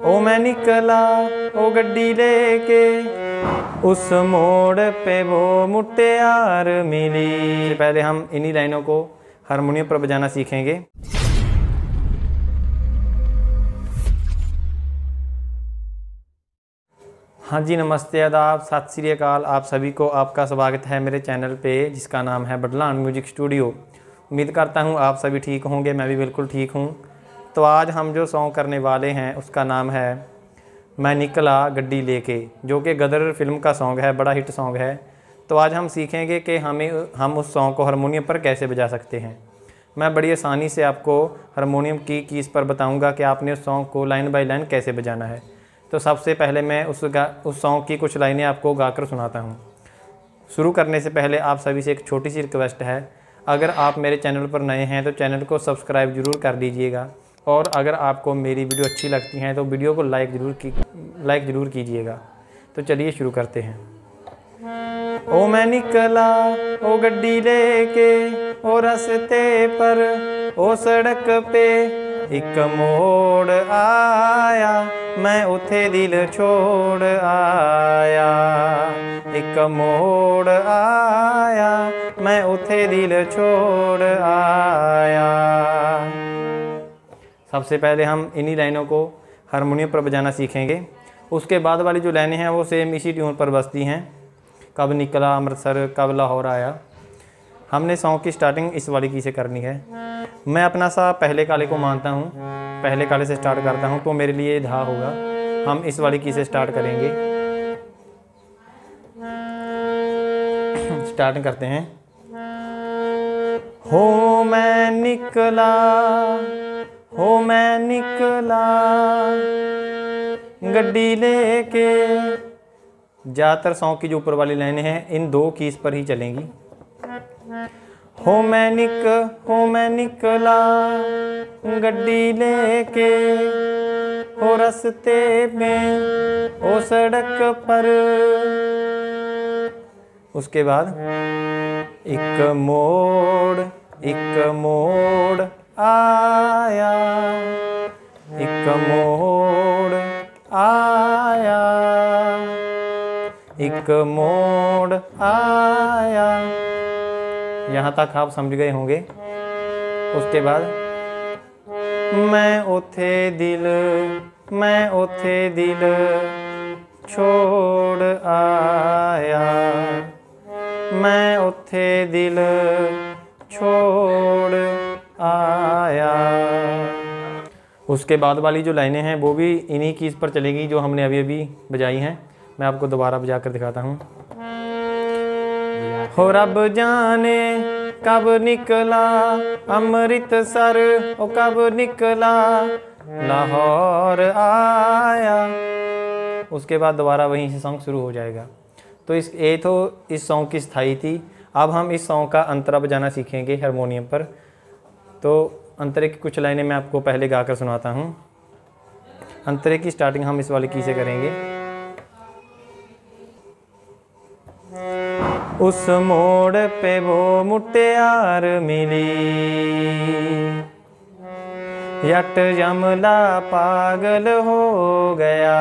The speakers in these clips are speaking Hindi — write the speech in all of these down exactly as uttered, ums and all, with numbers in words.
ओ मैं निकला ओ गड्डी लेके, उस मोड़ पे वो मुटियार मिली। पहले हम इन्हीं लाइनों को हारमोनियम पर बजाना सीखेंगे। हाँ जी, नमस्ते, आदाब, सत श्री अकाल। आप सभी को आपका स्वागत है मेरे चैनल पे जिसका नाम है बडलान म्यूजिक स्टूडियो। उम्मीद करता हूँ आप सभी ठीक होंगे, मैं भी बिल्कुल ठीक हूँ। तो आज हम जो सॉन्ग करने वाले हैं उसका नाम है मैं निकला गड्डी लेके, जो कि गदर फिल्म का सॉन्ग है, बड़ा हिट सॉन्ग है। तो आज हम सीखेंगे कि हमें हम उस सॉन्ग को हारमोनियम पर कैसे बजा सकते हैं। मैं बड़ी आसानी से आपको हारमोनियम की कीज़ पर बताऊँगा कि आपने उस सॉन्ग को लाइन बाई लाइन कैसे बजाना है। तो सबसे पहले मैं उस गा उस सॉन्ग की कुछ लाइनें आपको गाकर सुनाता हूँ। शुरू करने से पहले आप सभी से एक छोटी सी रिक्वेस्ट है, अगर आप मेरे चैनल पर नए हैं तो चैनल को सब्सक्राइब ज़रूर कर दीजिएगा, और अगर आपको मेरी वीडियो अच्छी लगती हैं तो वीडियो को लाइक ज़रूर की लाइक ज़रूर कीजिएगा। तो चलिए शुरू करते हैं। ओ मैं निकला ओ गड्डी लेके, ओ रास्ते पर ओ सड़क पे एक मोड़ आया, मैं उथे दिल छोड़ आया। एक मोड़ आया, मैं उथे दिल छोड़ आया। सबसे पहले हम इन्हीं लाइनों को हारमोनियम पर बजाना सीखेंगे। उसके बाद वाली जो लाइनें हैं वो सेम इसी ट्यून पर बजती हैं। कब निकला अमृतसर, कब लाहौर आया। हमने सॉन्ग की स्टार्टिंग इस वाली की से करनी है। मैं अपना सा पहले काले को मानता हूँ, पहले काले से स्टार्ट करता हूँ, तो मेरे लिए धा होगा। हम इस वाली की से स्टार्ट करेंगे। स्टार्ट करते हैं। हो मैं निकला, हो मैं निकला गड्डी लेके। ज़्यादातर सॉन्ग की जो ऊपर वाली लाइनें हैं इन दो कीज़ पर ही चलेंगी। हो मैं निक हो मैं निकला गड्डी लेके, हो रास्ते में ओ सड़क पर। उसके बाद एक मोड़ एक मोड़ आया, एक मोड़ आया, एक मोड़ आया। यहाँ तक आप समझ गए होंगे। उसके बाद मैं उथे दिल मैं उथे दिल छोड़ आया, मैं उथे दिल छोड़ आया। उसके बाद वाली जो लाइनें हैं वो भी इन्हीं कीज़ पर चलेगी जो हमने अभी अभी बजाई हैं। मैं आपको दोबारा बजा कर दिखाता हूँ। हो रब जाने कब निकला अमृतसर, ओ कब निकला लाहौर आया। उसके बाद दोबारा वहीं से सॉन्ग शुरू हो जाएगा। तो इस ये तो इस सॉन्ग की स्थाई थी। अब हम इस सॉन्ग का अंतरा बजाना सीखेंगे हारमोनियम पर। तो अंतरे की कुछ लाइनें मैं आपको पहले गाकर सुनाता हूँ। अंतरे की स्टार्टिंग हम इस वाली की से करेंगे। उस मोड़ पे वो मुटियार मिली, यट जमला पागल हो गया,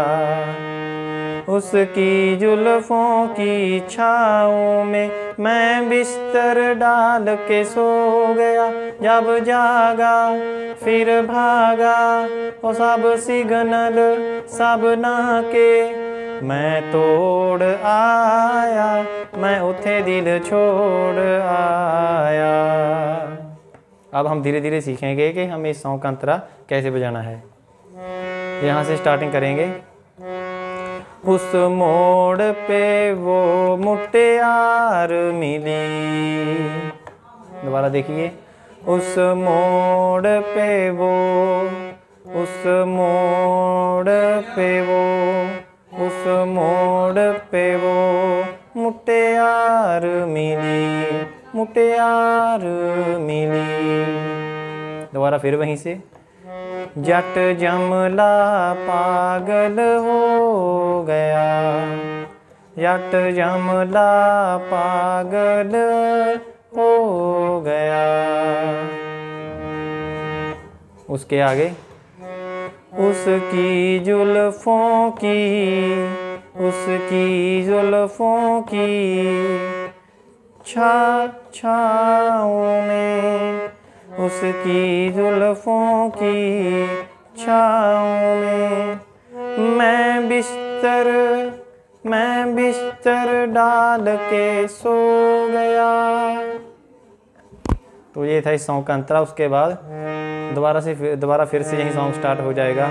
उसकी जुल्फों की छाँव में मैं बिस्तर डाल के सो गया। जब जागा फिर भागा, वो सब सिग्नल सब नाके मैं तोड़ आया, मैं उथे दिल छोड़ आया। अब हम धीरे धीरे सीखेंगे कि हमें इस सॉन्ग का अंतरा कैसे बजाना है। यहाँ से स्टार्टिंग करेंगे। उस मोड़ पे वो मुटियार मिली। दोबारा देखिए। उस मोड़ पे वो उस मोड़ पे वो उस मोड़ पे वो मुटियार मिली, मुटियार मिली। दोबारा फिर वहीं से। जट जमला पागल हो गया, जट जमला पागल हो गया। उसके आगे उसकी जुल्फ़ों की, उसकी जुल्फ़ों की छा छाँव में, उसकी जुल्फ़ों की छाँव में मैं बिस्तर मैं बिस्तर डाल के सो गया। तो ये था इस सॉन्ग का अंतरा। उसके बाद दोबारा से फिर दोबारा फिर से यही सॉन्ग स्टार्ट हो जाएगा।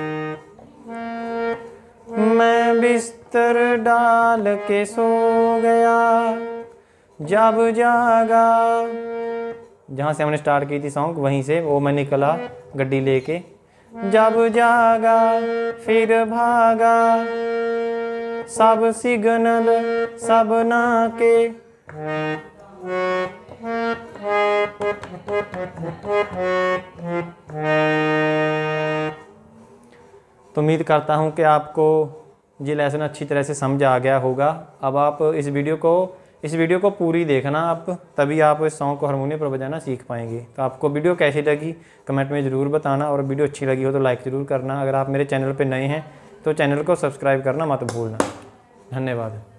मैं बिस्तर डाल के सो गया, जब जागा, जहाँ से हमने स्टार्ट की थी सॉन्ग वहीं से वो मैं निकला गड्डी लेके। जब जागा फिर भागा, सब सिग्नल सब नाके, तो उम्मीद करता हूँ कि आपको ये लेसन अच्छी तरह से समझ आ गया होगा। अब आप इस वीडियो को इस वीडियो को पूरी देखना आप, तभी आप इस सॉन्ग को हारमोनियम पर बजाना सीख पाएंगे। तो आपको वीडियो कैसी लगी कमेंट में ज़रूर बताना, और वीडियो अच्छी लगी हो तो लाइक ज़रूर करना। अगर आप मेरे चैनल पर नए हैं तो चैनल को सब्सक्राइब करना मत भूलना। धन्यवाद।